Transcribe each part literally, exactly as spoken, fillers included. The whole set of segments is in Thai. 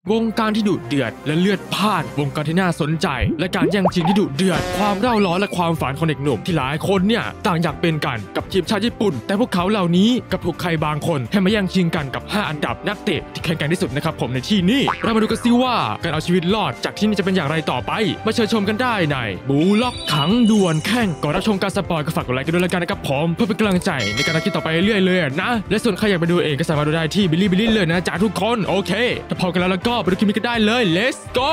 วงการที่ดุเดือดและเลือดพล่านวงการที่น่าสนใจและการแย่งชิงที่ดุเดือดความเร่าร้อนและความฝันของเด็กหนุ่มที่หลายคนเนี่ยต่างอยากเป็นกันกับทีมชาติญี่ปุ่นแต่พวกเขาเหล่านี้กับถูกใครบางคนให้มาแย่งชิงกันกับห้าอันดับนักเตะที่แข็งแกร่งที่สุดนะครับผมในที่นี้เรามาดูกันซิว่าการเอาชีวิตรอดจากที่นี่จะเป็นอย่างไรต่อไปมาเชิญชมกันได้ในบูล็อกขังด่วนแข่งก่อนรับชมการสปอยก็ฝากกดไลค์กันด้วยละกันนะครับผมเพื่อเป็นกำลังใจในการคิดต่อไปเรื่อยๆเลยนะและส่วนใครอยากไปดูเองก็สามารถดูได้ที่บิลลี่บิลลี่เลยนะจ๊ะทุกคนโอเคถ้าพอกันแล้วแล้วก็ไปดูคลิปนี้กันได้เลย let's go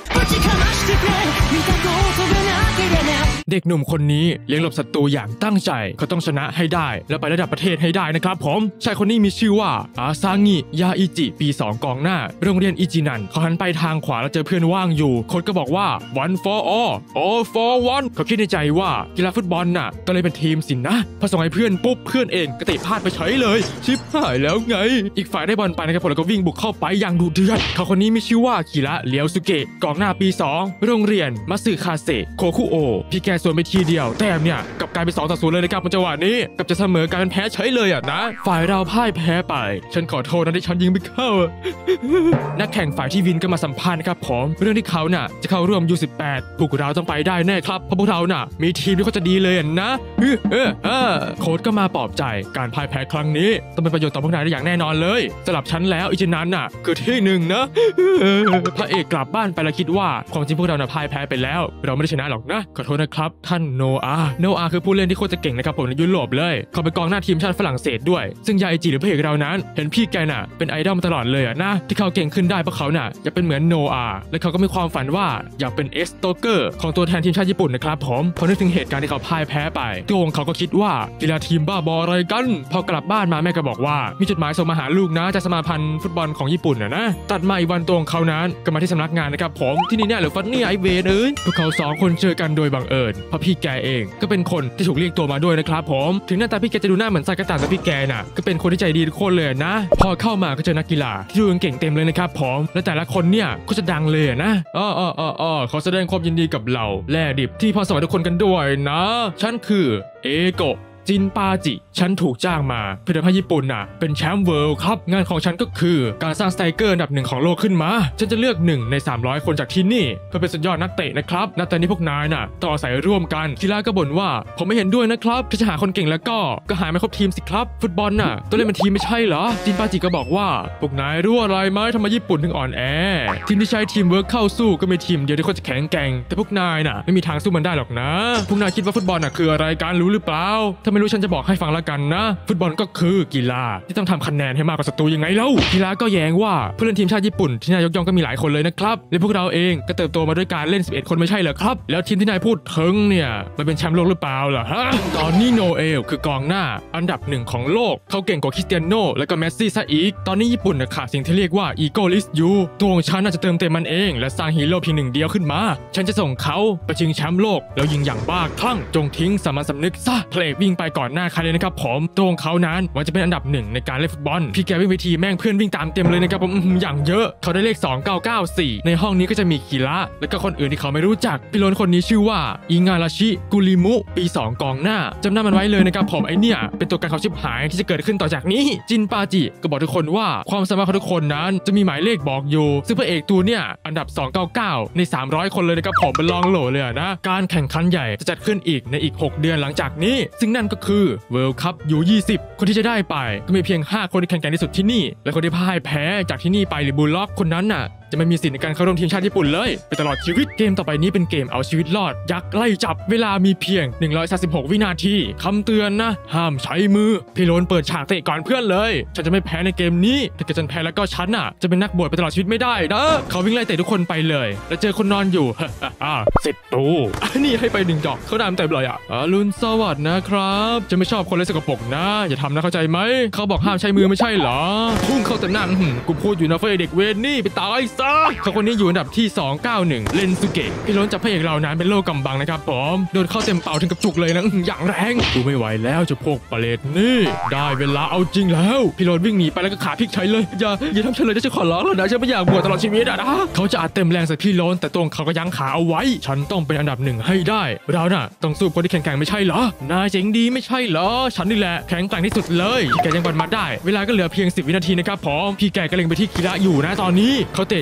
เด็กหนุ่มคนนี้เลี้ยงหลบศัตรูอย่างตั้งใจเขาต้องชนะให้ได้และไประดับประเทศให้ได้นะครับผมชายคนนี้มีชื่อว่าอาซางิยาอิจิปีสองกองหน้าโรงเรียนอิจินันเขาหันไปทางขวาแล้วเจอเพื่อนว่างอยู่โค้ชก็บอกว่า one for all all for one เขาคิดในใจว่ากีฬาฟุตบอลน่ะต้องเลยเป็นทีมสินนะพอส่งให้เพื่อนปุ๊บเพื่อนเองก็เตะพลาดไปเฉยเลยชิบหายแล้วไงอีกฝ่ายได้บอลไปนะครับผมแล้วก็วิ่งบุกเข้าไปอย่างดุเดือดเขาคนนี้มีชื่อว่าคิระเลียวสุเกะกองหน้าปีสองโรงเรียนมัตสึคาเซะโคคุโอพี่แกส่วนไปทีเดียวแต่เนี่ยกับกลายเป็นสองต่อศูนย์เลยนะครับจังหวะนี้กับจะเสมอกลายเป็นแพ้เฉยเลยอ่ะนะฝ่ายเราพ่ายแพ้ไปฉันขอโทษนะที่ฉันยิงไม่เข้า นักแข่งฝ่ายที่วินก็มาสัมภาษณ์นะครับผมเรื่องที่เขาน่ะจะเข้าร่วม ยู สิบแปด พวกเราต้องไปได้แน่ครับเพราะพวกเราน่ะมีทีมที่เขาจะดีเลยนะเออเออเออโค้ชก็มาปลอบใจการพ่ายแพ้ครั้งนี้ต้องเป็นประโยชน์ต่อพวกนายได้อย่างแน่นอนเลยสำหรับฉันแล้วอิจินันน่ะคือที่หนึ่งนะพระเอกกลับบ้านไปแล้วคิดว่าความจริงพวกเราน่ะพ่ายแพ้ไปแล้วเราไม่ได้ชนะหรอกนะขอโทษนะครับท่านโนอาโนอาคือผู้เล่นที่โคตรจะเก่งนะครับผมในยุโรปเลยเขาเป็นกองหน้าทีมชาติฝรั่งเศสด้วยซึ่งยาอิจิหรือพระเอกเรานั้นเห็นพี่แกน่ะเป็นไอดอลมาตลอดเลยอะนะที่เขาเก่งขึ้นได้เพราะเขาน่ะอยากเป็นเหมือนโนอาและเขาก็มีความฝันว่าอยากเป็นเอสโตเกอร์ของตัวแทนทีมชาติญี่ปุ่นนะครับผมพอนึกถึงเหตุการณ์ที่เขาพ่ายแพ้ไปตัวของเขาก็คิดว่ากีฬาทีมบ้าบออะไรกันพอกลับบ้านมาแม่ก็บอกว่ามีจดหมายส่งมาหาลูกนะจากสมาพันธ์ฟุตบอลของญี่ปุ่นนะนะตัดมาอีกวันตัวของเขานั้นก็มาที่สำนักงานนะครับผมที่นี่เนี่ยหรือฟันนี่ไอเวนเอ้ยพวกเขาสองคนเจอกันโดยบังเอิญเพราะพี่แกเองก็เป็นคนที่ถูกเรียกตัวมาด้วยนะครับผมถึงหน้าตาพี่แกจะดูหน้าเหมือนไซกระต่ายแต่พี่แกน่ะก็เป็นคนที่ใจดีทุกคนเลยนะพอเข้ามาก็เจอนักกีฬาที่ดูเก่งเต็มเลยนะครับผมและแต่ละคนเนี่ยก็จะดังเลยนะอ๋ออ๋ออ๋อขอแสดงความยินดีกับเราแล่ดิบที่พอสวัสดีทุกคนกันด้วยนะฉันคือเอโกะจินปาจิฉันถูกจ้างมาเพื่อทำให้ญี่ปุ่นน่ะเป็นแชมป์เวิลด์ครับงานของฉันก็คือการสร้างสไตรเกอร์อันดับหนึ่งของโลกขึ้นมาฉันจะเลือกหนึ่งในสามร้อยคนจากที่นี่เพื่อเป็นสุดยอดนักเตะนะครับณตอนนี้พวกนายน่ะต้องอาศัยร่วมกันคิระก็บ่นว่าผมไม่เห็นด้วยนะครับถ้าจะหาคนเก่งแล้วก็ก็หาไม่ครบทีมสิครับฟุตบอลน่ะต้องเล่นเป็นทีมไม่ใช่เหรอจินปาจิก็บอกว่าพวกนายรู้อะไรไหมทำไมญี่ปุ่นถึงอ่อนแอทีมที่ใช้ทีมเวิร์กเข้าสู้ก็มีทีมเดียวที่เขาจะแข็งแกร่งแต่พวกนายน่ะไม่มีทางสู้มันได้หรอกนะพวกนายคิดว่าฟุตบอลน่ะคืออะไรกันรู้หรือเปล่าถ้าไม่รู้ฉันจะบอกให้ฟังกันนะฟุตบอลก็คือกีฬาที่ต้องทำคะแนนให้มากกว่าศัตรูยังไงเล่ากีฬาก็แย้งว่าผู้เล่นทีมชาติญี่ปุ่นที่นายยกย่องก็มีหลายคนเลยนะครับและพวกเราเองก็เติบโตมาด้วยการเล่นสิบเอ็ดคนไม่ใช่เหรอครับแล้วทีมที่นายพูดถึงเนี่ยมันเป็นแชมป์โลกหรือเปล่าล่ะฮะตอนนี้โนเอลคือกองหน้าอันดับหนึ่งของโลกเขาเก่งกว่าคริสเตียโนและก็เมสซี่ซะอีกตอนนี้ญี่ปุ่นขาดสิ่งที่เรียกว่าอีโกลิสยูตัวของฉันน่าจะเติมเต็มมันเองและสร้างฮีโร่เพียงหนึ่งเดียวขึ้นมาฉันจะส่งเขาไปชิงแชมป์โลกแล้วยิงอย่างบ้าคลั่งจงทิ้งสามัญสำนึกซะเพลกวิ่งไปก่อนหน้าใครเลยนะครับผมตัวของเขานั้นมันจะเป็นอันดับหนึ่งในการเล่นฟุตบอลพี่แกวิ่งไปทีแม่งเพื่อนวิ่งตามเต็มเลยนะครับผมอย่างเยอะเขาได้เลขสองเก้าเก้าสี่ในห้องนี้ก็จะมีคิระและก็คนอื่นที่เขาไม่รู้จักพี่โลนคนนี้ชื่อว่าอิงาราชิกุริมุปีสองกองหน้าจำหน้ามันไว้เลยนะครับผมไอเนี่ยเป็นตัวการเขาชิบหายที่จะเกิดขึ้นต่อจากนี้จินปาจิก็บอกทุกคนว่าความสามารถของทุกคนนั้นจะมีหมายเลขบอกอยู่ซึ่งพระเอกตัวเนี่ยอันดับสองเก้าเก้าในสามร้อยคนเลยนะครับผมเป็นรองโหลเลยนะการแข่งขันใหญ่จะจัดขึ้นอีกในอีกหกเดือนหลังจากนี้ซึ่งนั่นก็คือ World Cup ยู ยี่สิบคนที่จะได้ไปก็มีเพียงห้าคนที่แข่งขันที่สุดที่นี่และคนที่พ่ายแพ้จากที่นี่ไปหรือบูลล็อกคนนั้นน่ะจะไม่มีสิทธิ์ในการเข้าร่วมทีมชาติญี่ปุ่นเลยไปตลอดชีวิตเกมต่อไปนี้เป็นเกมเอาชีวิตรอดยักษ์ไล่จับเวลามีเพียงหนึ่งร้อยสามสิบหกวินาทีคำเตือนนะห้ามใช้มือพี่โลนเปิดฉากเตะก่อนเพื่อนเลยฉันจะไม่แพ้ในเกมนี้ถ้าเกิดฉันแพ้แล้วก็ฉันน่ะจะเป็นนักบวชไปตลอดชีวิตไม่ได้นะเขาวิ่งไล่เตะทุกคนไปเลยแล้วเจอคนนอนอยู่อ่าเสร็จตูนี่ให้ไปหนึ่งดอกเขาดำเต็มเลยอ่ะอรุณสวัสดิ์นะครับจะไม่ชอบคนเล่นสกปรกนะอย่าทำนะเข้าใจไหมเขาบอกห้ามใช้มือไม่ใช่เหรอพุ่งเข้าแต่นั่งกูพูดอยู่นะเฟยเด็กเวรนี่ไปตายซะเขาคนนี้อยู่อันดับที่สองร้อยเก้าสิบเอ็ดเลนซุเกะพี่ล้นจับพระเอกเรานั้นเป็นโลกำบังนะครับผมโดนเข้าเต็มเป่าถึงกับจุกเลยนะอย่างแรงกูไม่ไหวแล้วจะพกปาเลตนี่ได้เวลาเอาจริงแล้วพี่ล้นวิ่งหนีไปแล้วก็ขาพลิกใช้เลยอย่าอย่าทำฉันเลยจะขอร้องแล้วนะฉันไม่อยากบวชตลอดชีวิตอ่ะนะเขาจะอัดเต็มแรงใส่พี่ล้นแต่ตัวเขาก็ยั้งขาเอาไว้ฉันต้องเป็นอันดับหนึ่งให้ได้เราน่ะต้องสู้คนที่แข็งแกร่งไม่ใช่เหรอนายเจ๋งดีไม่ใช่เหรอฉันนี่แหละแข็งแกร่งที่สุดเลยพี่แกยังบอลมาได้เวลาก็เหลือเพียงสิบวินาทีนะครับผมพี่แกก็เล็งไปที่คิระอยู่นะตอนนี้เขาเตะ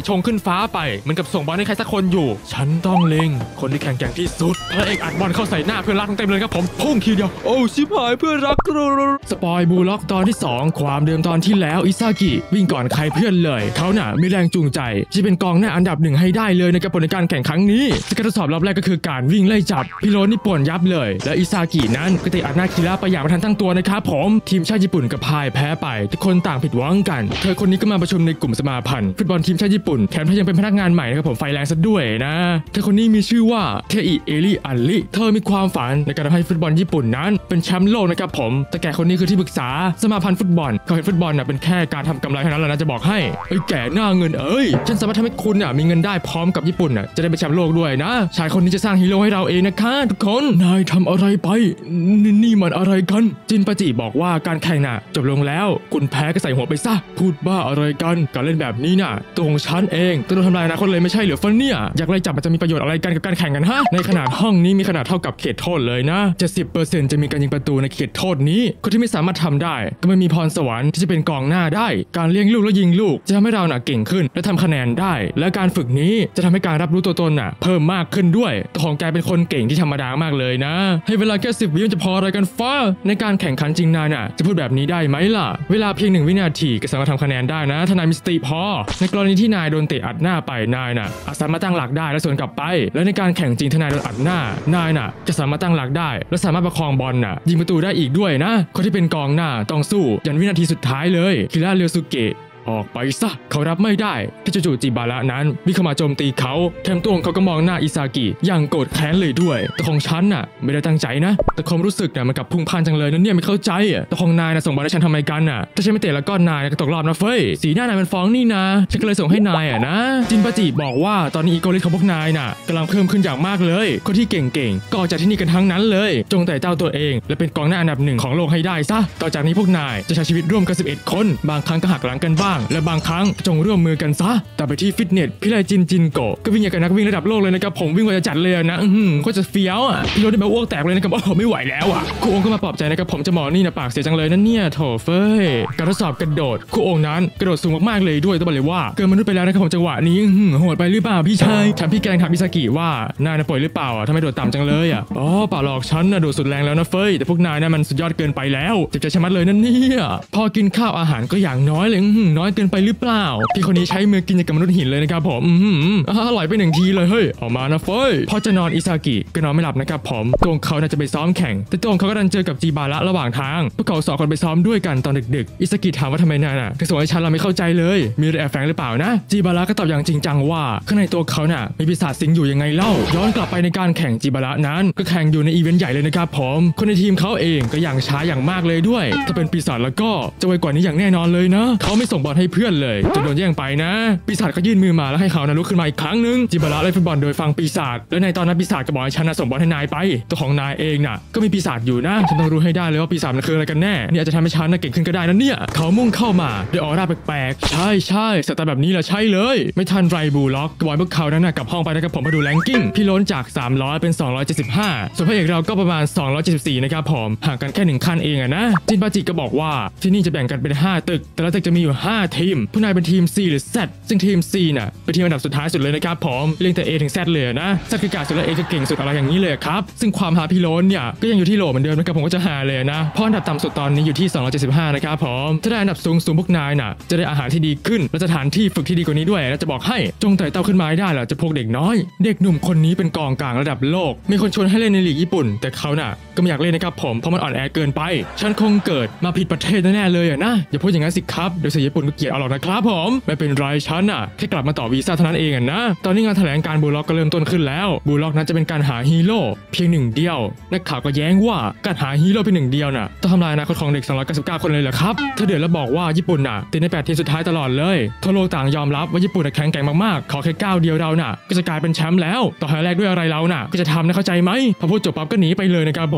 ชงขึ้นฟ้าไปเหมือนกับส่งบอลให้ใครสักคนอยู่ฉันต้องเล็งคนที่แข็งแกร่งที่สุดพระเอกอัดบอลเข้าใส่หน้าเพื่อนรักเต็มเลยครับผมพุ่งทีเดียวโอ้ชิบหายเพื่อนรักสปอยบูลล็อกตอนที่สองความเดิมตอนที่แล้วอิซากิวิ่งก่อนใครเพื่อนเลยเขาน่ะมีแรงจูงใจที่เป็นกองหน้าอันดับหนึ่งให้ได้เลยในการในการแข่งครั้งนี้ซึ่งการทดสอบรอบแรกก็คือการวิ่งไล่จับพิโรนี่ป่วนยับเลยและอิซากินั้นก็เตะอัดหน้าคิระไปอย่างไม่ทันตั้งตัวนะครับผมทีมชาติญี่ปุ่นก็พ่ายแพ้ไปทุกคนต่างผิดหวังกันเธอคนนี้ก็มาประชุมในกลุ่มสมาพันธ์ฟุตบอลทีมชาติญี่ปุ่นแถมเธอยังเป็นพนักงานใหม่นะครับผมไฟแรงซะด้วยนะเธอคนนี้มีชื่อว่าเทอิเอริอัลลิเธอมีความฝันในการทำให้ฟุตบอลญี่ปุ่นนั้นเป็นแชมป์โลกนะครับผมแต่แกคนนี้คือที่ปรึกษาสมาพันธ์ฟุตบอลเขาเห็นฟุตบอลน่ะเป็นแค่การทำกำไรเท่านั้นแหละนะจะบอกให้ไอ้แก่หน้าเงินเอ้ยฉันสามารถทำให้คุณน่ะมีเงินได้พร้อมกับญี่ปุ่นน่ะจะได้เป็นแชมป์โลกด้วยนะชายคนนี้จะสร้างฮีโร่ให้เราเองนะคะทุกคนนายทำอะไรไปนี่นี่มันอะไรกันจินปาจิบอกว่าการแข่งน่ะจบลงแล้วคุณแพ้ก็ใส่หัวไปซะพูดบ้าอะไรกันการเล่นแบบนี้น่ะตัวของฉันเองตัวโดนทำลายอนาคตเลยไม่ใช่เหรอฟันเนี่ยอยากไล่จับมันจะมีประโยชน์อะไรกันกับการแข่งกันฮะในขนาดห้องนี้มีขนาดเท่ากับเขตโทษเลยนะ เจ็ดสิบเปอร์เซ็นต์ จะมีการยิงประตูในเขตโทษนี้คนที่ไม่สามารถทำได้ก็ไม่มีพรสวรรค์ที่จะเป็นกองหน้าได้การเลี้ยงลูกและยิงลูกจะทำให้เราน่ะเก่งขึ้นและทำคะแนนได้และการฝึกนี้จะทำให้การรับรู้ตัวตนน่ะเพิ่มมากขึ้นด้วยตัวของแกเป็นคนเก่งที่ธรรมดามากเลยนะให้เวลาแค่สิบวิมันจะพออะไรกันฟ้าในการแข่งขันจริงนายน่ะจะพูดแบบนี้ได้ไหมล่ะเวลาเพียงหนึ่งวินาทีก็สามารถทำคะแนนได้นะถ้านายมีสติพอในกรณีที่นายโดนเตะอัดหน้าไปนายน่ะอาจสามารถตั้งหลักได้และสวนกลับไปและในการแข่งจริงถ้านายโดนอัดหน้านายน่ะจะสามารถตั้งหลักได้และสามารถประคองบอลน่ะยิงประตูได้อีกด้วยนะคนที่เป็นกองหน้าต้องสู้ยันวินาทีสุดท้ายเลยคิระเรียวสุเกะออกไปซะเขารับไม่ได้ที่จู่ๆจิบาระนั้นวิ่งเข้ามาโจมตีเขาแถมตัวของเขาก็มองหน้าอิซากิอย่างโกรธแค้นเลยด้วยแต่ของฉันน่ะไม่ได้ตั้งใจนะแต่ความรู้สึกน่ะมันกับพุ่งพล่านจังเลยนั่นเนี่ยไม่เข้าใจอ่ะแต่ของนายน่ะส่งบอลให้ฉันทำไมกันน่ะถ้าฉันไม่เตะแล้วก็นายก็ตกรอบนะเฟ้ยสีหน้านายมันฟ้องนี่นะฉันก็เลยส่งให้นายอ่ะนะจินปาจิบอกว่าตอนนี้อีโกลิสของพวกนายน่ะกำลังเพิ่มขึ้นอย่างมากเลยคนที่เก่งๆก็ออกจากที่นี่กันทั้งนั้นเลยจงแต่เจ้าตัวเองและเป็นกองหน้าอันดับหนึ่งของโลกให้ได้ซะต่อจากนี้พวกนายจะใช้ชีวิตร่วมกันสิบเอ็ดคนบางครั้งก็หักหลังกันบ้างและบางครั้งจงร่วมมือกันซะแต่ไปที่ฟิตเนสพี่ไลจินจินโกะก็วิ่งอย่างกับนักวิ่งระดับโลกเลยนะครับผมวิ่งกว่าจะจัดเลยนะอืมก็จะเฟี้ยวอ่ะพี่รถได้แบบอ้วกแตกเลยนะครับโอ้ไม่ไหวแล้วอ่ะครูองค์ก็มาปลอบใจนะครับผมจะหมอนี่นะปากเสียจังเลยนั่นเนี่ยโถเฟ้ยการทดสอบกระโดดครูองค์นั้นกระโดดสูงมากๆเลยด้วยต้องบอกเลยว่าเกินมนุษย์ไปแล้วนะครับผมจังหวะนี้โหดไปหรือเปล่าพี่ชายถามพี่แกงถามพิซากิว่านายน่ะป่วยหรือเปล่าอ่ะทำไมโดดต่ำจังเลยอ่ะอ๋อเปล่าหรอกฉันน่ะโดดสุดแรงแล้วนะเฟ้ยแต่พวกนายน่ะมันสุดยอดเกินไปแล้วเจ็บใจชะมัดเลยนั่นเนี่ยพอกินข้าวอาหารก็อย่างน้อยเลยน้อยเกินไปหรือเปล่าพี่คนนี้ใช้มือกินอย่างกับมนุษย์หินเลยนะครับผมอืมอร่อยไปหนึ่งทีเลยเฮ้ยออกมานะเฟ้ยพอจะนอนอิซากิก็นอนไม่หลับนะครับผมตัวของเขาน่าจะไปซ้อมแข่งแต่ตัวของเขาก็ดันเจอกับจิบาระระหว่างทางพวกเขาสองคนไปซ้อมด้วยกันตอนดึกๆอิซากิถามว่าทำไมนายน่ะถึงส่งให้ฉันเราไม่เข้าใจเลยมีอะไรแอบแฝงหรือเปล่านะจิบาระก็ตอบอย่างจริงจังว่าข้างในตัวเขาน่ะมีปีศาจสิงอยู่ยังไงเล่าย้อนกลับไปในการแข่งจิบาระนั้นก็แข่งอยู่ในอีเวนต์ใหญ่เลยนะครับผมคนในทีมเขาเองก็อย่างช้าอย่างมากเลยด้วยถ้าเป็นปีศาจแล้วก็จะไวกว่านี้อย่างแน่นอนเลยนะเขาไม่ส่งบอลให้เพื่อนเลยจะโดนแย่งไปนะปีศาจก็ยื่นมือมาแล้วให้เขานะลุกขึ้นมาอีกครั้งนึงจิบาระเล่นฟุตบอลโดยฟังปีศาจและในตอนนั้นปีศาจก็บอกให้ฉันนะส่งบอลให้นายไปตัวของนายเองน่ะก็มีปีศาจอยู่นะฉันต้องรู้ให้ได้เลยว่าปีศาจมันคืออะไรกันแน่เนี่ยอาจจะทำให้ฉันน่ะเก่งขึ้นก็ได้นะเนี่ยเขามุ่งเข้ามาด้วยออร่าแปลกๆใช่ใช่สไตล์แบบนี้แหละใช่เลยไม่ทันไรบูล็อกบอยพวกเขานั้นน่ะกลับห้องไปนะครับผมมาดูแรงกิ้งพี่ล้นจากสามร้อยเป็นสองร้อยเจ็ดสิบห้าส่วนพระเอกเราก็ประมาณสองร้อยเจ็ดสิบสี่นะครับผมห่างกันแค่หนึ่งขั้นเองอะนะจินปาจิก็บอกว่าที่นี่จะแบ่งกันเป็นห้าตึกแต่ละตึกจะมีอยู่ห้าทีมผู้นายเป็นทีม C หรือ Z ซึ่งทีม C น่ะเป็นทีมอันดับสุดท้ายสุดเลยนะครับผมเรียงแต่ A ถึง Z เลยนะ Z คือกาสุดและ A จะเก่งสุดอะไรอย่างนี้เลยครับซึ่งความหาพี่โลนเนี่ยก็ยังอยู่ที่โหลเหมือนเดิมนะครับผมก็จะหาเลยนะเพราะอันดับต่ำสุดตอนนี้อยู่ที่สองร้อยเจ็ดสิบห้านะครับผมถ้าได้อันดับสูงสูงพวกนายน่ะจะได้อาหารที่ดีขึ้นและสถานที่ฝึกที่ดีกว่านี้ด้วยและจะบอกให้จงไต่เต้าขึ้นมาได้ล่ะจะพวกเด็กน้อยเด็กหนุ่มคนนี้เป็นกองกลางระดับโลกมีคนชวนให้เล่นในลีกญี่ปุ่นแต่เขาน่ะก็ไม่อยากเล่นนะครับผมเพราะมันอ่อนแอเกินไปฉันคงเกิดมาผิดประเทศแน่ๆเลยอ่ะนะอย่าพูดอย่างนั้นสิครับเดี๋ยวเสียญี่ปุ่นก็เกลียดเอาหรอกนะครับผมไม่เป็นไรฉันน่ะแค่กลับมาต่อวีซ่าเท่านั้นเองอ่ะนะตอนนี้งานแถลงการบูล็อกก็เริ่มต้นขึ้นแล้วบูล็อกนั้นจะเป็นการหาฮีโร่เพียงหนึ่งเดียวนักข่าวก็แย้งว่าการหาฮีโร่เพียงหนึ่งเดียวน่ะต้องทำลายอนาคตของเด็กสองร้อยเก้าสิบเก้าคนเลยเหรอครับเธอเดือดแล้วบอกว่าญี่ปุ่นน่ะติดในแปดทีมสุดท้ายตลอดเลยทั่วโลกต่างยอมรับว่าญี่ปุ่นแข็งแกร่งมากๆขอแค่ก้าวเดียวเราน่ะก็จะกลายเป็นแชมป์แล้วต่อให้แรกด้วยอะไรเราน่ะก็จะทำนะเข้าใจไหมพอพูดจบปั๊บก็หนีไปเลยนะครับผม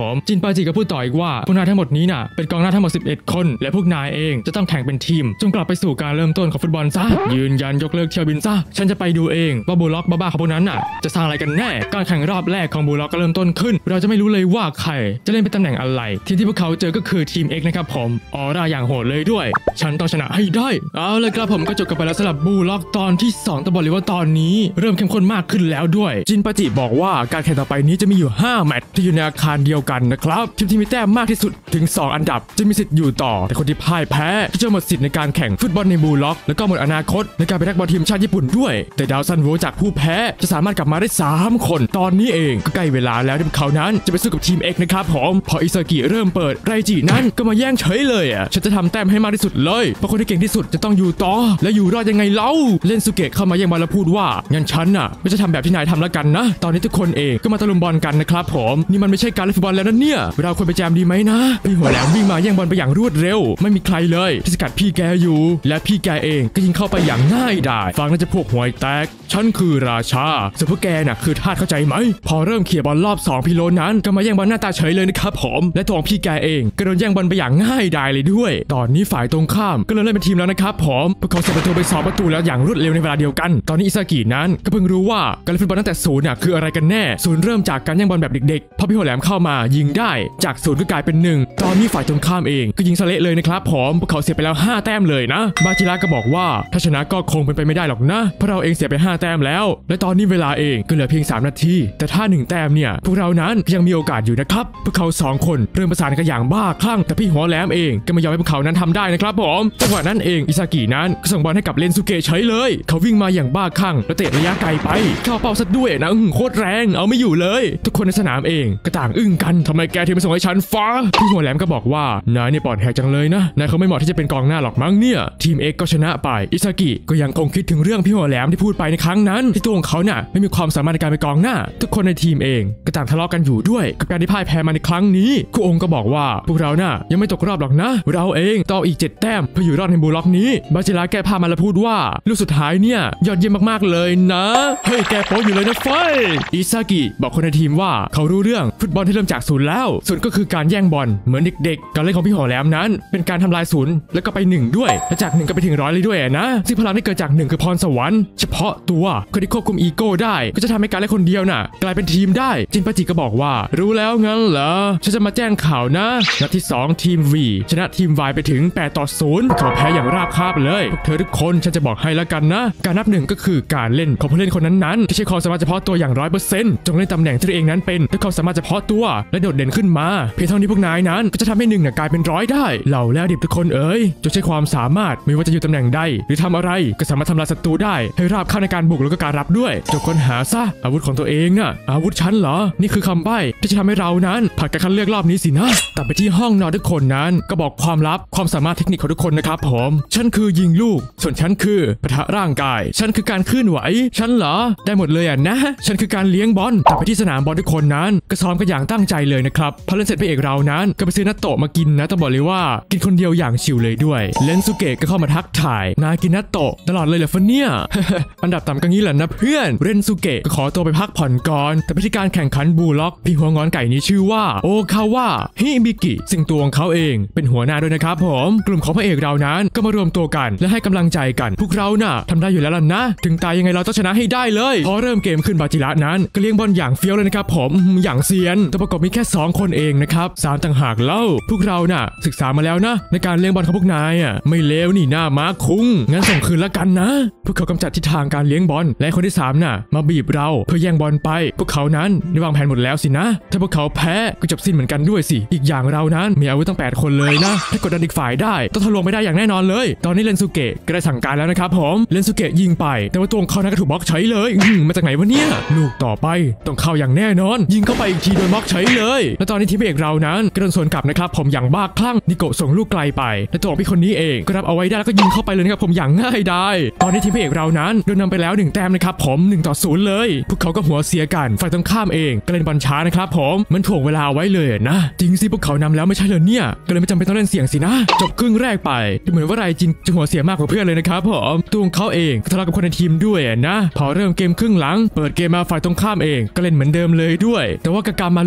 ผมจินปาจิก็พูดต่ออีกว่าพวกนายทั้งหมดนี้น่ะเป็นกองหน้าทั้งหมดสิบเอ็ดคนและพวกนายเองจะต้องแข่งเป็นทีมจงกลับไปสู่การเริ่มต้นของฟุตบอลซะยืนยันยกเลิกเที่ยวบินซะฉันจะไปดูเองว่าบูล็อกบ้าๆของพวกนั้นน่ะจะสร้างอะไรกันแน่การแข่งรอบแรกของบูล็อกก็เริ่มต้นขึ้นเราจะไม่รู้เลยว่าใครจะเล่นเป็นตำแหน่งอะไรทีมที่พวกเขาเจอก็คือทีม X นะครับผมออร่าอย่างโหดเลยด้วยฉันต้องชนะให้ได้เอาเลยครับผมก็จบกันไปแล้วสำหรับบูล็อกตอนที่สองต้องบอกเลยว่าตอนนี้เริ่มเข้มข้นมากขึ้นแล้วด้วยจินปาจิบอกว่าการแข่งต่อไปนี้จะมีอยู่ห้าแมตช์ที่อยู่ในอาคารเดียวกันนะครับทีมที่มีแต้มมากที่สุดถึงสองอันดับจะมีสิทธิ์อยู่ต่อแต่คนที่พ่ายแพ้ก็จะหมดสิทธิ์ในการแข่งฟุตบอลในบูล็อกแล้วก็หมดอนาคตในการเป็นนักบอลทีมชาติญี่ปุ่นด้วยแต่ดาวซันโวจากผู้แพ้จะสามารถกลับมาได้สามคนตอนนี้เองก็ใกล้เวลาแล้วที่เขานั้นจะไปสู้กับทีม X นะครับผมพออิซากิเริ่มเปิดไรจินั้นก็มาแย่งเฉยเลยอ่ะฉันจะทำแต้มให้มากที่สุดเลยเพราะคนที่เก่งที่สุดจะต้องอยู่ต่อและอยู่รอดยังไงเล่าเล่นสุเกะเข้ามาแย่งบอลแล้วพูดว่างั้นฉันน่ะก็จะทำแบบที่นายทำแล้วกันนะตอนนี้ทุกคนเองก็มาตะลุมบอลกันนะครับผมนี่มันไม่ใช่การเล่นฟุตบอลแล้วนะเนี่ยเราควรไปแจมดีไหมนะพี่หัวแหลมวิ่งมาแย่งบอลไปอย่างรวดเร็วไม่มีใครเลยที่สกัดพี่แกอยู่และพี่แกเองก็ยิงเข้าไปอย่างง่ายดายฟังน่าจะพวกห่วยแตกฉันคือราชาส่วนพวกแกน่ะคือทาสเข้าใจไหมพอเริ่มเขี่ยบอลรอบสองพี่โลนั้นก็มาแย่งบอลหน้าตาเฉยเลยนะครับผมและตัวของพี่แกเองก็โดนแย่งบอลไปอย่างง่ายดายเลยด้วยตอนนี้ฝ่ายตรงข้ามก็เริ่มเล่นเป็นทีมแล้วนะครับผมพวกเขาเสียประตูไปสองประตูแล้วอย่างรวดเร็วในเวลาเดียวกันตอนนี้อิซากินั้นก็เพิ่งรู้ว่าการเล่นฟุตบอลตั้งแต่ศูนย์น่ะคืออะไรกันแน่ศูนย์เริ่มจากการแย่งบอลแบบเด็กๆพอพี่หัวแหลมเข้ามายิงได้จากศูนย์ก็กลายเป็นหนึ่งตอนนี้ฝ่ายตรงข้ามเองก็ยิงสะเละเลยนะครับผมพวกเขาเสียไปแล้วห้าแต้มเลยนะบาจิระก็บอกว่าถ้าชนะก็คงเป็นไปไม่ได้หรอกนะเพราะเราเองเสียไปห้าแต้มแล้วและตอนนี้เวลาเองก็เหลือเพียงสามนาทีแต่ถ้าหนึ่งแต้มเนี่ยพวกเรานั้นยังมีโอกาสอยู่นะครับพวกเขาสองคนเริ่มประสานกันอย่างบ้าคลั่งแต่พี่หัวแหลมเองก็ไม่ยอมให้พวกเขานั้นทำได้นะครับผมจังหวะนั้นเองอิซากินั้นก็ส่งบอลให้กับเลนซุเกะเฉยเลยเขาวิ่งมาอย่างบ้าคลั่งและเตะระยะไกลไปเข้าเป้าซะด้วยนะโคตรแรงเอาไม่อยู่เลยทุกคนในสนามเองก็ต่างอึ้งกันทำไมแกถึงมาส่งให้ฉันฟ้าพี่หัวแหลมก็บอกว่านายนี่ปอดแหกจังเลยนะนายเขาไม่เหมาะที่จะเป็นกองหน้าหรอกมั้งเนี่ยทีม X ก็ชนะไปอิซากิก็ยังคงคิดถึงเรื่องพี่หัวแหลมที่พูดไปในครั้งนั้นที่ตัวของเขาน่ะไม่มีความสามารถในการเป็นกองหน้าทุกคนในทีมเองก็ต่างทะเลาะกันอยู่ด้วยกับการที่พ่ายแพ้มาในครั้งนี้คุองก็บอกว่าพวกเราน่ะยังไม่ตกรอบหรอกนะเราเองต่ออีกเจ็ดแต้มเพื่ออยู่รอดในบูล็อกนี้บาจิระแก้ผ้ามาแล้วพูดว่าลูกสุดท้ายเนี่ยยอดเยี่ยมมากๆเลยนะเฮ้ยแกโป๊อยู่เลยนะเฟยอิซากิบอกคนในทีมว่าเขารู้เรื่องฟุตบอลที่เริ่มจากศูนย์แล้วศูนย์ก็คือการแย่งบอลเหมือนเด็กๆการเล่นของพี่หัวแหลมนั้นเป็นการทำลายศูนย์แล้วก็ไปหนึ่งด้วยและจากหนึ่งก็ไปถึงร้อยเลยด้วยนะซึ่งพลังที่เกิดจากหนึ่งคือพรสวรรค์เฉพาะตัวคนที่ควบคุมอีโก้ได้ก็จะทำให้การเล่นคนเดียวน่ะกลายเป็นทีมได้จินปาจิก็บอกว่ารู้แล้วงั้นเหรอฉันจะมาแจ้งข่าวนะนัดที่สองทีม V ชนะทีม Y ไปถึงแปดต่อศูนย์เขาแพ้อย่างราบคาบเลยพวกเธอทุกคนฉันจะบอกให้แล้วกันนะการนับหนึ่งก็คือการเล่นของผู้เล่นคนนั้นๆที่ใช้ความสามารถเฉพาะตัวอย่างร้อยเปอร์เซ็นต์จงเล่นตำแหน่งที่ตัวเองนั้นเป็นด้วยความสามารถเฉพาะตัวและโดดเด่นขึ้นมาเพียงเท่านี้พวกนายนั้นก็จะทำให้หนึ่งน่ะกลายเป็นร้อยได้เหล่าแล้วดิบทุกคนเอ๋ยจงใช้ความสามารถไม่ว่าจะอยู่ตำแหน่งใดหรือทำอะไรก็สามารถทำลายศัตรูได้ให้ราบคาบในการบุกแล้วก็การรับด้วยจงค้นหาซะอาวุธของตัวเองน่ะอาวุธฉันเหรอนี่คือคำใบ้ที่จะทำให้เรานั้นผ่านการคัดเลือกรอบนี้สินะตัดไปที่ห้องนอนทุกคนนั้นก็บอกความลับความสามารถเทคนิคของทุกคนนะครับผมฉันคือยิงลูกส่วนฉันคือปะทะร่างกายฉันคือการเคลื่อนไหวฉันเหรอได้หมดเลยอ่ะนะฉันคือการเลี้ยงบอลตัดไปที่สนามบอลทุกคนนั้นก็ซ้อมกันอย่างตั้งใจเลยนะครับพอเล่นเสร็จพระเอกเรานั้นก็ไปซื้อนัตโตะมากินนะต้องบอกเลยว่ากินคนเดียวอย่างชิลเลยด้วยเลนซุเกะก็เข้ามาทักทายนายกินนัตโตะตลอดเลยเหรอฟะเนี่ย อันดับต่ำกันงี้แหละนะเพื่อนเรนซุเกะก็ขอตัวไปพักผ่อนก่อนแต่ไปที่การแข่งขันบูล็อกพี่หัวงอนไก่นี้ชื่อว่าโอคาวะฮิบิกิซึ่งตัวของเขาเองเป็นหัวหน้าด้วยนะครับผมกลุ่มของพระเอกเรานั้นก็มารวมตัวกันและให้กำลังใจกันพวกเราน่ะทำได้อยู่แล้วล่ะนะถึงตายยังไงเราต้องชนะให้ได้เลยพอเริ่มเกมขึ้นบาจิระนั้นก็เลี้ยงบอลอย่างเฟี้ยวเลยนะครับผมอย่างเซียนตัวประกอบมีแค่สองคนเองนะครับสามต่างหากเล่าพวกเราน่ะศึกษามาแล้วนะในการเลี้ยงบอลของพวกนายอ่ะไม่เลวนี่หน้าม้าคุ้งงั้นส่งคืนละกันนะพวกเขากำจัดทิศทางการเลี้ยงบอลและคนที่สามน่ะมาบีบเราเพื่อแย่งบอลไปพวกเขานั้นได้วางแผนหมดแล้วสินะถ้าพวกเขาแพ้ก็จบสิ้นเหมือนกันด้วยสิอีกอย่างเรานั้นมีอาวุธตั้งแปดคนเลยนะถ้ากดดันอีกฝ่ายได้ต้องทะลวงไม่ได้อย่างแน่นอนเลยตอนนี้เลนซุเกะก็ได้สั่งการแล้วนะครับผมเลนซุเกะยิงไปแต่ว่าตัวของเขานั้นก็ถูกบล็อกเฉยเลยมาจากไหนวะเนี่ยลูกต่อไปต้องเข้าอย่างแน่นอนยิงเข้าไปอีกทีโดนบล็อกเฉยเลยและตอนนี้ทีมเอกเรานั้นก็โดนสวนกลับนะครับผมอย่างบ้าคลั่งนิโกะส่งลูกไกลไปและตัวของพี่คนนี้เองก็รับเอาไว้ได้แล้วก็ยิงเข้าไปเลยนะครับผมอย่างง่ายได้ตอนนี้ทีมเอกเรานั้นโดนนำไปแล้วหนึ่งแต้มนะครับผมหนึ่งต่อศูนย์เลยพวกเขาก็หัวเสียกันฝ่ายตรงข้ามเองก็เล่นบอลช้านะครับผมมันถ่วงเวลาไว้เลยนะจริงสิพวกเขานำแล้วไม่ใช่เลยเนี่ยก็เลยไม่จำเป็นต้องเล่นเสี่ยงสินะจบครึ่งแรกไปดูเหมือนว่าไรจินจะหัวเสียมากกว่าเพื่อนเลยนะครับผมตัวของเขาเองก็ทะเลาะกับคนในทีมด้วยนะพอเริ่มเกมครึ่งหลังเปิดเกมมาฝ่ายตรงข้ามเองก็เล่นเหมือนเดิมเลยด้วยแต่ว่ากากามาลูกกิน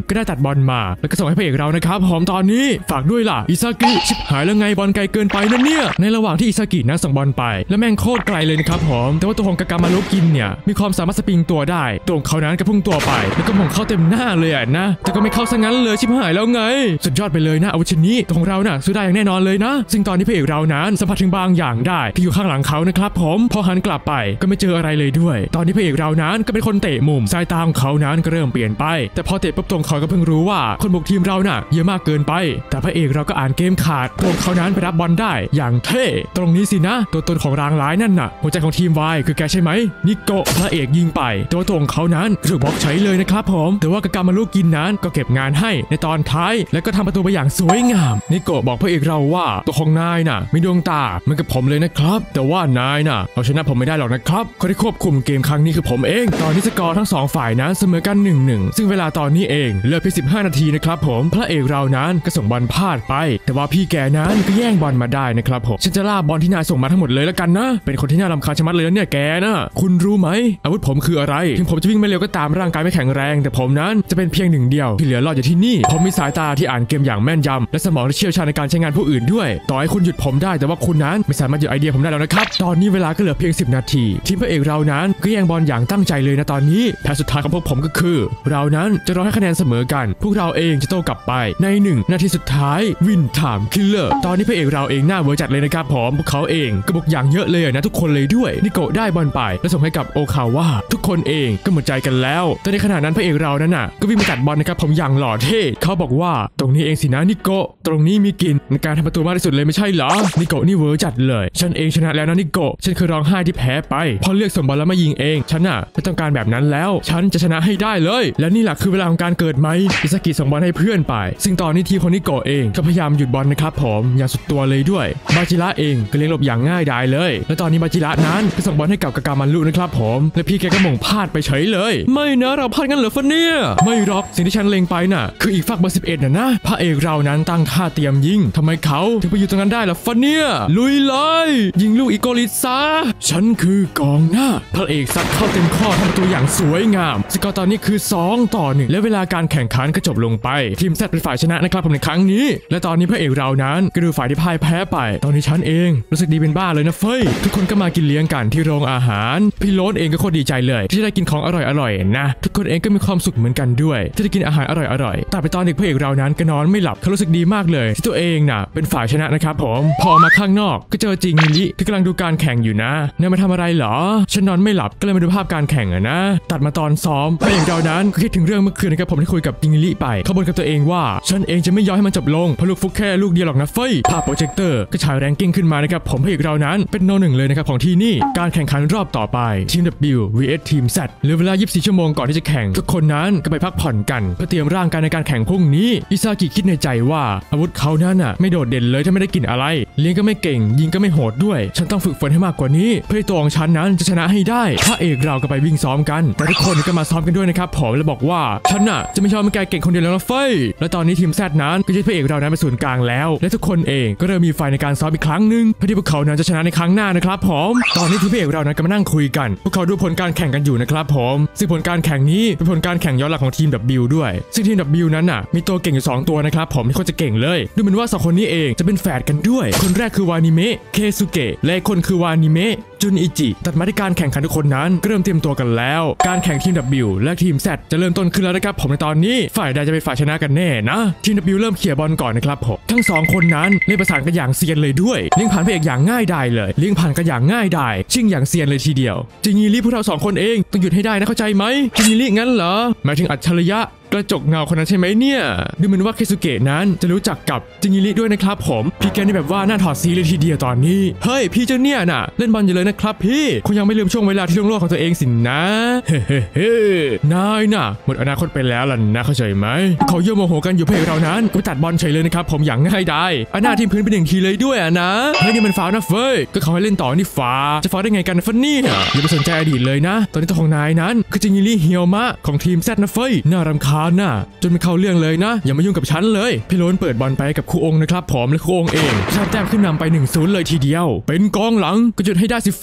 ก็ได้ตัดบอลมาแล้วก็ส่งให้พระเอกเรานะครับผมตอนนี้ฝากด้วยล่ะอิซากิชิบหายแล้วไงบอลไกลเกินไปนั่นเนี่ยในระหว่างที่อิซากินั้นส่งบอลไปแล้วแม่งโคตรไกลเลยนะครับผมแต่ว่าตัวของกากามารุกินเนี่ยมีความสามารถสปริงตัวได้ตัวของเขานั้นก็พุ่งตัวไปแล้วก็มงเข้าเต็มหน้าเลยอ่ะนะแต่ก็ไม่เข้าซะงั้นเลยชิบหายแล้วไงสุดยอดไปเลยนะอาวุธชิ้นนี้ตัวของเราน่ะสู้ได้อย่างแน่นอนเลยนะซึ่งตอนนี้พระเอกเรานั้นสัมผัสถึงบางอย่างได้ที่อยู่ข้างหลังเขานะครับผมพอหันกลับไปก็ไม่เจออะไรเลยด้วยตอนนี้พระเอกเรานั้นก็เป็นคนเตะมุมสายตาของเขานั้นก็เริ่มเปลี่ยนไปแต่พอเตะปุ๊บตรงเขาก็เพิ่งรู้ว่าคนบุกทีมเราน่ะเยอะมากเกินไปแต่พระเอกเราก็อ่านเกมขาดตรงเขานั้นไปรับบอลได้อย่างเท่ตรงนี้สินะตัวตนของรางร้ายนั่นน่ะหัวใจของทีม Y คือแกใช่ไหมนิโกะพระเอกยิงไปตัวตรงเขานั้นถูกบล็อกใช้เลยนะครับผมแต่ว่ากากามารุกินนั้นก็เก็บงานให้ในตอนท้ายแล้วก็ทำประตูไปอย่างสวยงามนิโกะบอกพระเอกเราว่าตัวของนายน่ะมีดวงตาเหมือนกับผมเลยนะครับแต่ว่านายน่ะเอาชนะผมไม่ได้หรอกนะครับคนที่ควบคุมเกมครั้งนี้คือผมเองตอนนี้สกอร์ทั้งสองฝ่ายนั้นเสมอกัน หนึ่งหนึ่ง ซึ่งเวลาตอนนี้เองเหลือเพียงสิบห้านาทีนะครับผมพระเอกเรานั้นก็ส่งบอลพลาดไปแต่ว่าพี่แกนั้นก็แย่งบอลมาได้นะครับผมฉันจะล่าบอลที่นายส่งมาทั้งหมดเลยแล้วกันนะเป็นคนที่น่ารำคาญชะมัดเลยเนี่ยแกนะคุณรู้ไหมอาวุธผมคืออะไรถึงผมจะวิ่งไม่เร็วก็ตามร่างกายไม่แข็งแรงแต่ผมนั้นจะเป็นเพียงหนึ่งเดียวที่เหลือรอดอยู่ที่นี่ผมมีสายตาที่อ่านเกมอย่างแม่นยำและสมองที่เชี่ยวชาญในการใช้งานผู้อื่นด้วยต่อให้คุณหยุดผมได้แต่ว่าคุณนั้นไม่สามารถหยุดไอเดียผมได้แล้วนะครับตอนนี้เวลาก็เหลือเพียงสิบนาทีทีมพระเอกเรานั้นก็แย่งบอลอย่างตั้งใจเลยนะตอนนี้แผนสุดท้ายของพวกผมก็คือเรานั้นจะรอให้คะแนนเสมอกันพวกเราเองจะโต้กลับไปในหนึ่งนาทีสุดท้ายวินไทม์คิลเลอร์ตอนนี้พระเอกเราเองหน้าเวอร์จัดเลยนะครับผมพวกเขาเองก็บุกอย่างเยอะเลยนะทุกคนเลยด้วยนิโกะได้บอลไปและส่งให้กับโอคาว่าทุกคนเองก็หมดใจกันแล้วแต่ในขณะนั้นพระเอกเรานั้นน่ะก็วิ่งมาตัดบอลนะครับผมอย่างหล่อเท่เขาบอกว่าตรงนี้เองสินะนิโกะตรงนี้มีกินในการทำประตูมากที่สุดเลยไม่ใช่เหรอนิโกะนี่เวอร์จัดเลยฉันเองชนะแล้วนะนิโกะฉันคือร้องไห้ที่แพ้ไปพอเลือกส่งบอลแล้วมายิงเองฉันน่ะไม่ต้องการแบบนั้นแล้วฉันจะชนะให้ได้เลยและนี่แหละคือเวลาของการเกิดไหมอิซากิส่งบอลให้เพื่อนไปซึ่งตอนนี้ทีมของนิโกะเองก็พยายามหยุดบอลนะครับผมอย่างสุดตัวเลยด้วยบาจิระเองก็เลี้ยงหลบอย่างง่ายดายเลยและตอนนี้บาจิระนั้นก็ส่งบอลให้กับกากามารุนะครับผมและพี่แกก็มงพลาดไปเฉยเลยไม่นะเราพลาดกันเหรอฟะเนี่ยไม่หรอกสิ่งที่ฉันเล็งไปน่ะคืออีกฝั่งเบอร์สิบเอ็ดน่ะนะพระเอกเรานั้นตั้งท่าเตรียมยิงทำไมเขาถึงไปอยู่ตรงนั้นได้ล่ะฟะเนี่ยลุยเลยยิงลูกอีโกลิซาฉันคือกองหน้าพระเอกซัดเข้าเต็มข้อทำประตูอย่างสวยงามสกอร์ตอนนี้คือสองต่อหนึ่งและเวลาการแข่งขันก็จบลงไปทีมแซดเป็นฝ่ายชนะนะครับผมในครั้งนี้และตอนนี้พระเอกเรานั้นก็ดูฝ่ายที่พ่ายแพ้ไปตอนนี้ฉันเองรู้สึกดีเป็นบ้าเลยนะเฟ้ยทุกคนก็มากินเลี้ยงกันที่โรงอาหารพี่โรสเองก็โคตรดีใจเลยที่ได้กินของอร่อยๆนะทุกคนเองก็มีความสุขเหมือนกันด้วยที่ได้กินอาหารอร่อยๆแต่ไปตอนเด็กพระเอกเรานั้นก็นอนไม่หลับเขารู้สึกดีมากเลยที่ตัวเองน่ะเป็นฝ่ายชนะนะครับผมพอมาข้างนอกก็เจอจิงมิลิที่กำลังดูการแข่งอยู่นะเนี่ยมาทำอะไรเหรอฉันนอนไม่หลับก็เลยมาดูภาพการแข่งอะนะตัดมาตอนซ้อมพระเอกเรานั้นก็คิดถึงเรื่องเมื่อคืนนะครับผมที่คุยกับจิงมิลิไปเขาบ่นกับตัวเองว่าฉันเองจะไม่ยอมให้มันจบลงเพราะลูกฟุกแค่ลูกเดียวหรอกนะเฟ้ยภาพโปรเจคเตอร์ก็ฉายแรงกิ้งขึ้นมานะครับผมพระเอกเรานั้นเป็นโนหนึ่งเลยนะครับของที่นี่การแข่งขันรอบต่อไปทีม W vs ทีม Z เหลือเวลายี่สิบสี่ชั่วโมงก่อนที่จะแข่งทุกคนนั้นก็ไปพักผ่อนกันเพื่อเตรียมร่างกายในการแข่งพรุ่งนี้อิซากิคิดในใจว่าอาวุธเขานั้นน่ะไม่โดดเด่นเลยถ้าไม่ได้กินอะไรเลี้ยงก็ไม่เก่งยิงก็ไม่โหดด้วยฉันต้องฝึกฝนให้มากกว่านี้เพื่อตัวของฉันนั้นจะชนะให้ได้พระเอกเราก็ไปวิ่งซ้อมกันแต่ทุกคนก็มาซ้อมกันด้วยนะครับผมและบอกว่าฉันน่ะจะไม่ชอบมันแกเก่งคนเดียวแล้วนะเฟ้ยและตอนนี้ทีม Z นั้นก็ยึดพระเอกเรานั้นเป็นศูนย์กลางแล้วและทุกคนเองก็เริ่มมีไฟในการซ้อมอีกครั้งหนึ่งเพื่อที่พวกเขานั้นจะชนะในครั้งหน้านะครับผมตอนนี้ทีมพระเอกเรานั้นก็มานั่งคุยกันพวกเขาดูผลการแข่งกันอยู่นะครับผมซึ่งผลการแข่งนี้เป็นผลการแข่งย้อนหลังของทีม W ด้วยซึ่งทีม W นั้นน่ะมีตัวเก่งอยู่สองตัวนะครับผมที่คนจะเก่งเลยดูเหมือนว่าสองคนนี้เองจะเป็นแฝดกันด้วยคนแรกคือวานิเมะเคซุเกะและคนคือวานิเมะจุนอิจิตัดมาที่การแข่งขันทุกคนนั้นก็เริ่มเตรียมตัวกันแล้วการแข่งทีม W และทีม Z จะเริ่มต้นขึ้นแล้วนะครับผมในตอนนี้ฝ่ายใดจะเป็นฝ่ายชนะกันแน่นะทีม W เริ่มเขี่ยบอลก่อนนะครับผมทั้งสองคนนั้นเล่นประสานกันอย่างเซียนเลยด้วยเลี้ยงผ่านพระเอกอย่างง่ายดายเลยเลี้ยงผ่านกันอย่างง่ายดายชิ่งอย่างเซียนเลยทีเดียวจิงงีรีพวกเราสองคนเองต้องหยุดให้ได้นะเข้าใจไหมจิงงีรีงั้นเหรอหมายถึงอัจฉริยะกระจกเงาคนนั้นใช่ไหมเนี่ยดูเหมือนว่าเคซุเกะนั้นจะรู้จักกับจิงิริด้วยนะครับผมพี่แกนี่แบบว่าหน้าถอดสีเลยทีเดียวตอนนี้เฮ้ยพี่เจ้าเนี่ยน่ะเล่นบอลอยู่เลยนะครับพี่คงยังไม่ลืมช่วงเวลาที่ล่วงโลกของตัวเองสินะเฮ้เฮ้นายน่ะหมดอนาคตไปแล้วล่ะนะเข้าใจไหมเขาเยี่ยมโมโหกันอยู่เพลเรานั้นก็ตัดบอลเฉยเลยนะครับผมอย่างง่ายดายอันหน้าทีมพื้นเป็นหนึ่งทีเลยด้วยอ่ะนะเฮ้ยนี่มันฟาวนะเฟ้ยก็เขาให้เล่นต่อนี่ฟาจะฟาวได้ไงกันนะฟันนี่อย่าไปสนใจอดีตเลยนะตอนนี้ตัวของนายนั้นคือจิงิริเฮียวมะของทีมแซดนะเฟ้ยน่ารำคาญน่ะจนไม่เข้าเรื่องเลยนะอย่ามายุ่งกับฉันเลยพี่โรนเปิดบอลไปกับครูองค์นะครับผมและครูองค์เองชาแต้มขึ้นนำไป หนึ่งศูนย์ เลยทีเดียวเป็นกองหลังก็หยุดให้ได้สิเฟ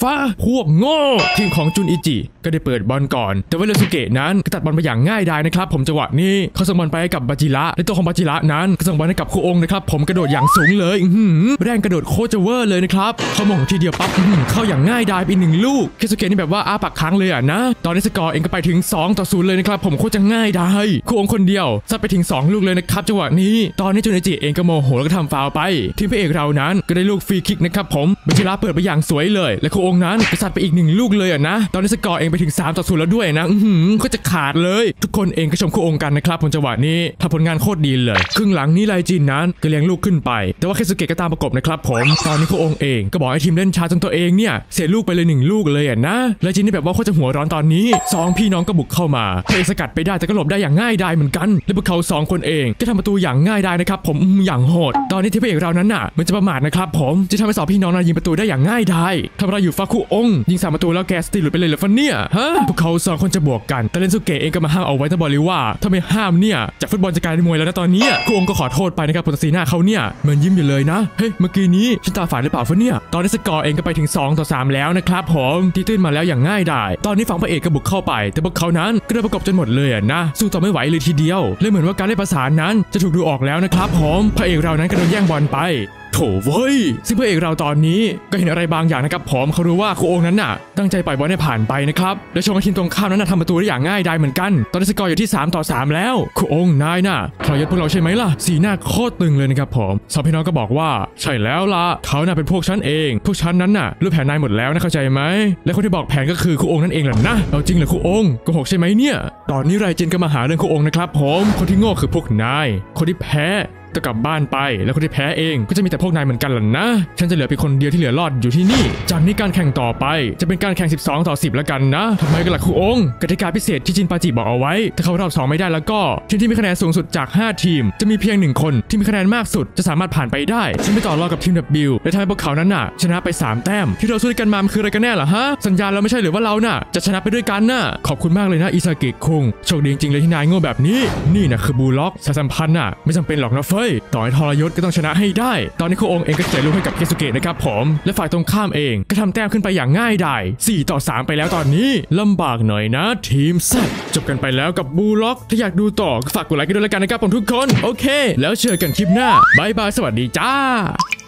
ฟ้าพวกโง่ทีมของจุนอิจิก็ได้เปิดบอลก่อนแต่ว่าเรซูเกะนั้นก็ตัดบอลไปอย่างง่ายดายนะครับผมจังหวะนี้เขาส่งบอลไปให้กับบาจิระและตัวของบาจิระนั้นก็ส่งบอลให้กับคุองนะครับผมกระโดดอย่างสูงเลยแรงกระโดดโคจะเวอร์เลยนะครับเขามองทีเดียวปั๊บเข้าอย่างง่ายดายไปหนึ่งลูกเคซูเกะนี่แบบว่าอ้าปากค้างเลยอ่ะนะตอนนี้สกอร์เองก็ไปถึงสองต่อศูนย์เลยนะครับผมโคจะง่ายดายคุองคนเดียวซัดไปถึงสองลูกเลยนะครับจังหวะนี้ตอนนี้จุนอิจิเองก็โมโหแล้วก็ทำฟาวล์ไปทีมพระเอกเรานั้นก็ได้ลูกฟรีคิกนะครับผมบาจิระเปิดไปอย่างสวยเลยและคุองนั้นก็ซัดไปอีกหนึ่งลูกเลยอ่ะนะตอนนี้สกอร์เองไปถึงสามต่อศูนย์แล้วด้วยนะก็จะขาดเลยทุกคนเองก็ชมคุองกันนะครับผมจังหวะนี้ทำผลงานโคตรดีเลยครึ่งหลังนี้ไลจินนั้นก็เลี้ยงลูกขึ้นไปแต่ว่าเคซูเกะก็ตามประกบนะครับผมตอนนี้คุองเองก็บอกให้ทีมเล่นช้าจนตัวเองเนี่ยเสียลูกไปเลยหนึ่งลูกเลยอ่ะนะไลจินนี่แบบว่าโคตรจะหัวร้อนตอนนี้สองพี่น้องก็บุกเข้ามาพระเอกสกัดไปได้แต่ก็หลบได้อย่างง่ายดายเหมือนกันและพวกเขาสองคนเองก็ทำประตูอย่างง่ายดายนะครับผมอย่างโหดตอนนี้ที่พระเอกเรานั้นน่ะมันจะประมาทนะครับผมจะทำให้สองพี่น้องนั้นยิงประตูได้อย่างง่ายดายทำอะไรอยู่ฟาคุองยิงสามประตูแล้วแกสตีหลุดไปเลยเหรอฟันเนี่ยฮะพวกเขาสองคนจะบวกกันแต่เรนซูเกะเองก็มาห้ามเอาไว้แต่บอกเลยว่าถ้าไม่ห้ามเนี่ยจากฟุตบอลจะกลายเป็นมวยแล้วนะตอนนี้คุองก็ขอโทษไปนะครับผลสีหน้าเขาเนี่ยเหมือนยิ้มอยู่เลยนะเฮ้ยเมื่อกี้นี้ฉันตาฝาดหรือเปล่าฟันเนี่ยตอนนี้สกอร์เองก็ไปถึงสองต่อสามแล้วนะครับผมที่ตื้นมาแล้วอย่างง่ายดายตอนนี้ฝั่งพระเอกก็บุกเข้าไปแต่พวกเขานั้นก็โดนประกบจนหมดเลยนะสู้ต่อไม่ไหวเลยทีเดียวเลยเหมือนว่าการเล่นประสานนั้นจะถูกดูออกแล้วนะครับผมพระเอกเรานั้นก็โดนแย่งบอลไปโถเว้ยซึ่งพระเอกเราตอนนี้ก็เห็นอะไรบางอย่างนะครับผมเขารู้ว่าคุองนั้นน่ะตั้งใจปล่อยบอลให้ผ่านไปนะครับและชมทีมตรงข้ามนั้นน่ะทำประตูได้อย่างง่ายดายเหมือนกันตอนนี้สกอร์อยู่ที่สามต่อสามแล้วคุองนายน่ะทรยศพวกเราใช่ไหมล่ะสีหน้าโคตรตึงเลยนะครับผมสองพี่น้องก็บอกว่าใช่แล้วล่ะเขาน่ะเป็นพวกฉันเองพวกฉันนั้นน่ะรู้แผนนายหมดแล้วนะเข้าใจไหมและคนที่บอกแผนก็คือคุองนั่นเองแหละนะเอาจริงเหรอคุองโกหกใช่ไหมเนี่ยตอนนี้ไรเจนก็มาหาเรื่องคุองนะครับผมคนที่โง่คือพวกนายคนที่แพ้ก็กลับบ้านไปแล้วคนที่แพ้เองก็จะมีแต่พวกนายเหมือนกันล่ะนะฉันจะเหลือเพียงคนเดียวที่เหลือรอดอยู่ที่นี่จากนี้การแข่งต่อไปจะเป็นการแข่งสิบสองต่อสิบแล้วกันนะทำไมกันล่ะคุองกติกาพิเศษที่จินปาจิบอกเอาไว้ถ้าเขารอบสองไม่ได้แล้วก็ทีมที่มีคะแนนสูงสุดจากห้าทีมจะมีเพียงหนึ่งคนที่มีคะแนนมากสุดจะสามารถผ่านไปได้ฉันไปต่อรองกับทีม W และทำให้พวกเขานั้นน่ะชนะไปสามแต้มที่เราสู้กันมามันคืออะไรกันแน่ล่ะฮะสัญญาเราไม่ใช่หรือว่าเราน่ะจะชนะไปด้วยกันน่ะขอบคุณมากเลยนะอิซากิคุงโชคดีจริงๆเลยที่นายโง่แบบนี้นี่นะคือบูล็อกสายสัมพันธ์น่ะไม่จำเป็นหรอกนะเฟ้ยต่อให้ทรยศก็ต้องชนะให้ได้ตอนนี้คุองเองก็เสียลูกให้กับเคซูเกะนะครับผมและฝ่ายตรงข้ามเองก็ทำแต้มขึ้นไปอย่างง่ายดายสี่ต่อสามไปแล้วตอนนี้ลำบากหน่อยนะทีมแซดจบกันไปแล้วกับบูล็อกถ้าอยากดูต่อก็ฝากกดไลค์กันด้วยละกันนะครับผมทุกคนโอเคแล้วเจอกันคลิปหน้าบายบายสวัสดีจ้า